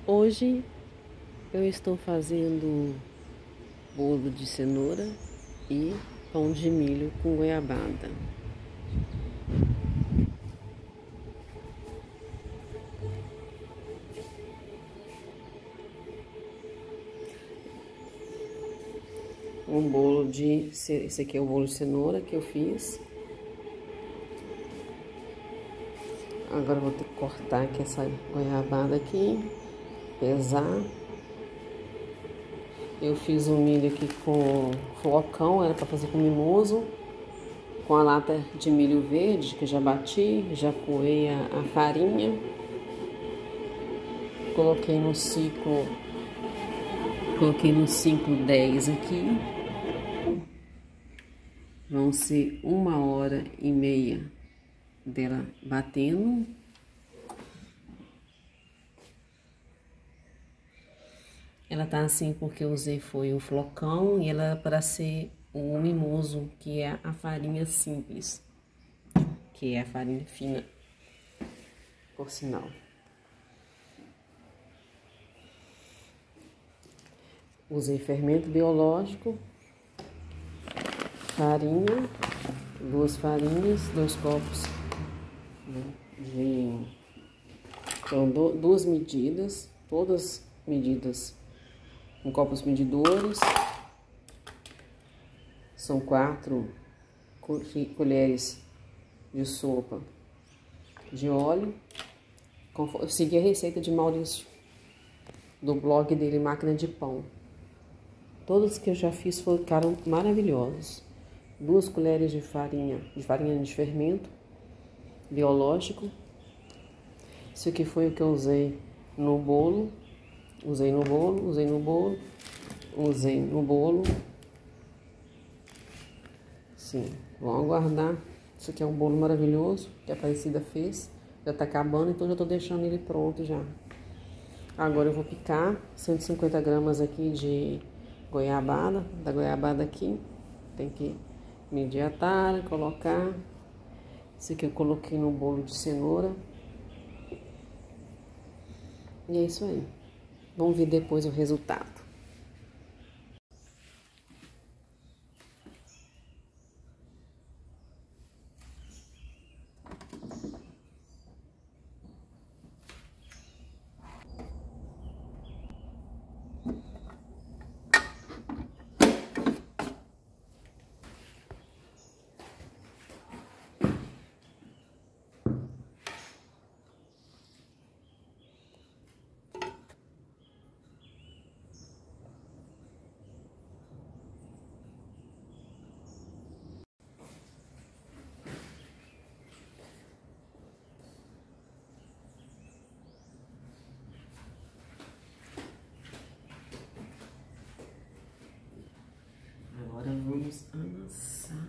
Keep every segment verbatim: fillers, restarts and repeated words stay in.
Hoje eu estou fazendo bolo de cenoura e pão de milho com goiabada. Um bolo de... Esse aqui é o bolo de cenoura que eu fiz. Agora eu vou ter que cortar aqui essa goiabada aqui, pesar. Eu fiz o milho aqui com flocão, era para fazer com mimoso, com a lata de milho verde que já bati, já coei a, a farinha, coloquei no ciclo, coloquei no ciclo dez aqui. Vão ser uma hora e meia dela batendo. Ela tá assim porque eu usei foi o flocão e ela é para ser o mimoso, que é a farinha simples, que é a farinha fina, por sinal. Usei fermento biológico, farinha, duas farinhas, dois copos, né, de então, duas medidas, todas medidas com copos medidores. São quatro colheres de sopa de óleo. Eu segui a receita de Maurício, do blog dele, Máquina de Pão. Todos que eu já fiz ficaram maravilhosos. Duas colheres de farinha, de farinha de fermento biológico. Isso aqui foi o que eu usei no bolo. Usei no bolo, usei no bolo, usei no bolo. Sim, vamos aguardar. Isso aqui é um bolo maravilhoso que a Aparecida fez. Já tá acabando, então já tô deixando ele pronto já. Agora eu vou picar cento e cinquenta gramas aqui de goiabada, da goiabada aqui. Tem que medir a tara, colocar. Esse aqui eu coloquei no bolo de cenoura. E é isso aí. Vamos ver depois o resultado. Agora vamos amassar.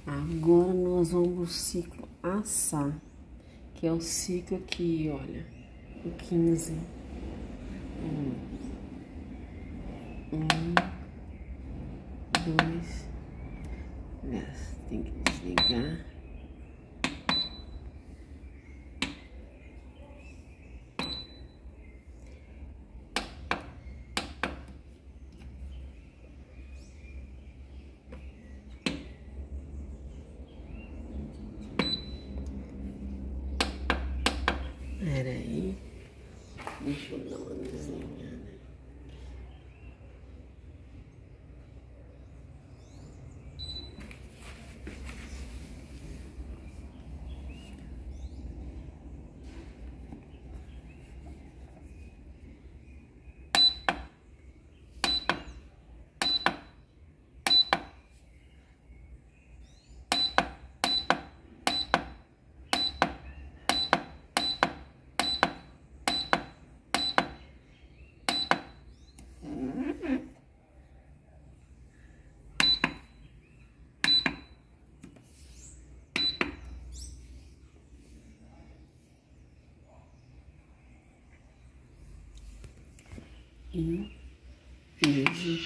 Agora nós vamos pro ciclo assar, que é o ciclo aqui, olha, o quinze. Um, um dois, dez. Tem que desligar. Pera aí, deixa eu dar uma desenhada. E vejo.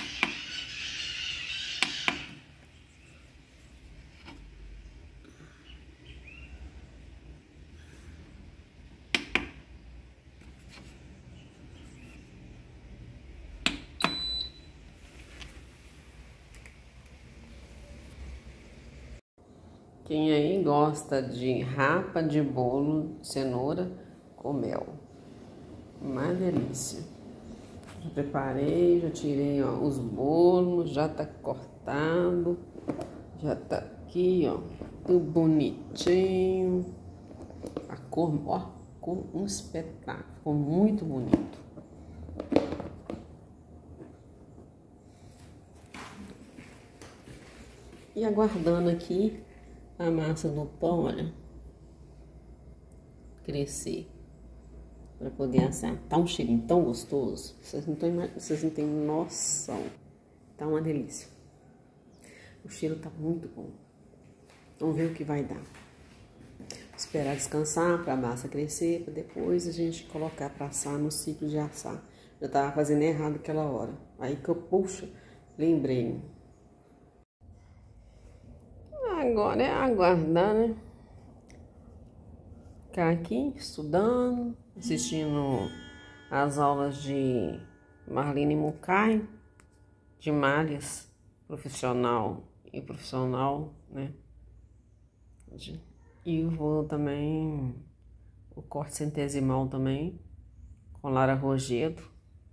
Quem aí gosta de rapa de bolo, cenoura com mel, uma delícia. Já preparei, já tirei, ó, os bolos, já tá cortado, já tá aqui, ó, tudo bonitinho. A cor, ó, ficou um espetáculo, ficou muito bonito. E aguardando aqui a massa do pão, olha, crescer para poder assar. Tá um cheirinho tão gostoso, vocês não, tão, vocês não têm noção. Tá uma delícia. O cheiro tá muito bom. Vamos ver o que vai dar. Esperar descansar para a massa crescer, para depois a gente colocar para assar no ciclo de assar. Eu tava fazendo errado aquela hora. Aí que eu, puxa, lembrei. Agora é aguardar, né? Ficar aqui estudando, assistindo as aulas de Marlene Mukai, de malhas profissional e profissional, né? E vou também o corte centesimal também, com Lara Rogedo.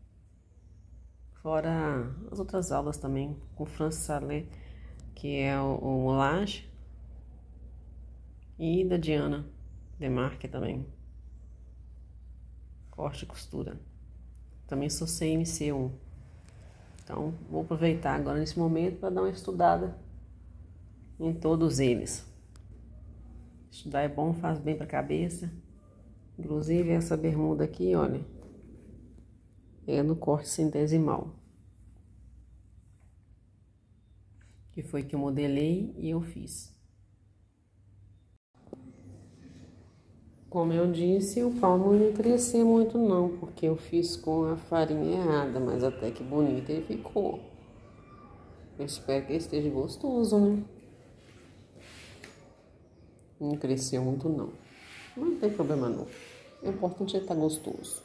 Fora as outras aulas também, com Francis Salé, que é o, o Molage, e da Diana Demarque também, corte e costura. Também sou C M C um, então vou aproveitar agora nesse momento para dar uma estudada em todos eles. Estudar é bom, faz bem para a cabeça. Inclusive essa bermuda aqui, olha, é no corte centesimal, que foi que eu modelei e eu fiz. Como eu disse, o pão não ia crescer muito não, porque eu fiz com a farinha errada, mas até que bonito ele ficou. Eu espero que ele esteja gostoso, né? Não cresceu muito não, mas não tem problema não. O importante é estar gostoso.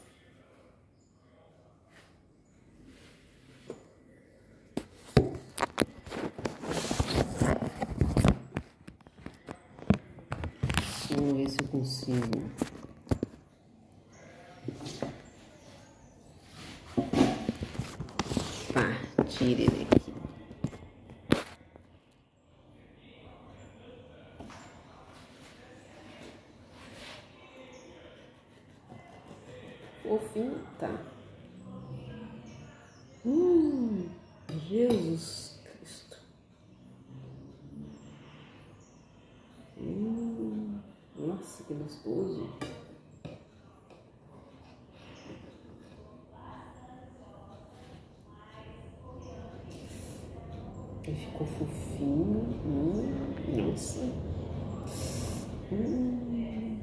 Vamos ver se eu consigo partir ele aqui. Fofinho, tá? Hum, Jesus Cristo. Hum, nossa, que gostoso. Ele ficou fofinho. Hum. Nossa. Hum.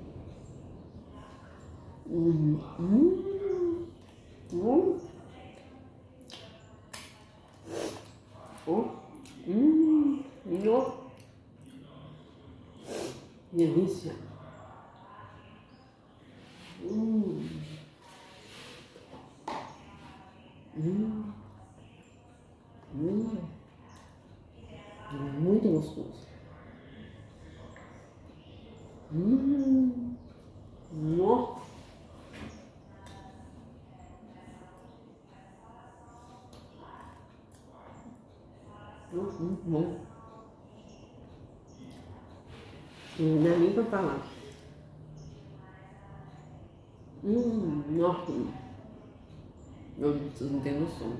Hum. Hum. Hum. Oh. Hum. Oh. Delícia. Hum. Hum. Hum. Muito gostoso. Hum. Nossa. Nossa, muito bom. Não dá nem pra falar. Hum, nossa. Meu Deus, vocês não têm noção.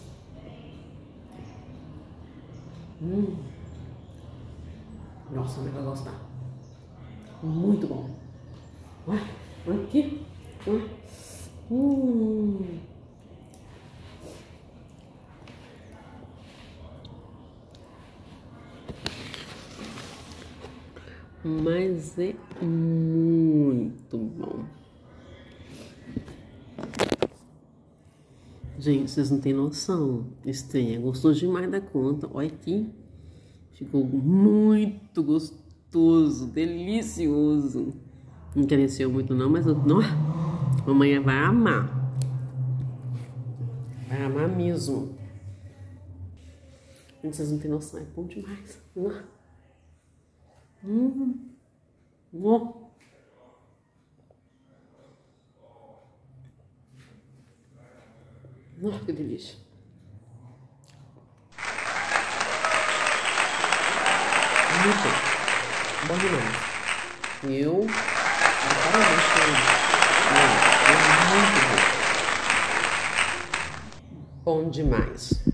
Hum. Nossa, eu vou gostar. Muito bom. Olha, olha aqui. Hum. Mas é muito bom. Gente, vocês não têm noção. Esse trem é gostoso demais da conta. Olha aqui. Ficou muito gostoso, delicioso. Não cresceu muito não, mas eu, não, mamãe vai amar. Vai amar mesmo. Gente, vocês não têm noção, é bom demais. Hum. Oh. Nossa, que delícia. Muito bom. Bom demais. Eu... Parabéns pra ele. É muito bom. Bom demais.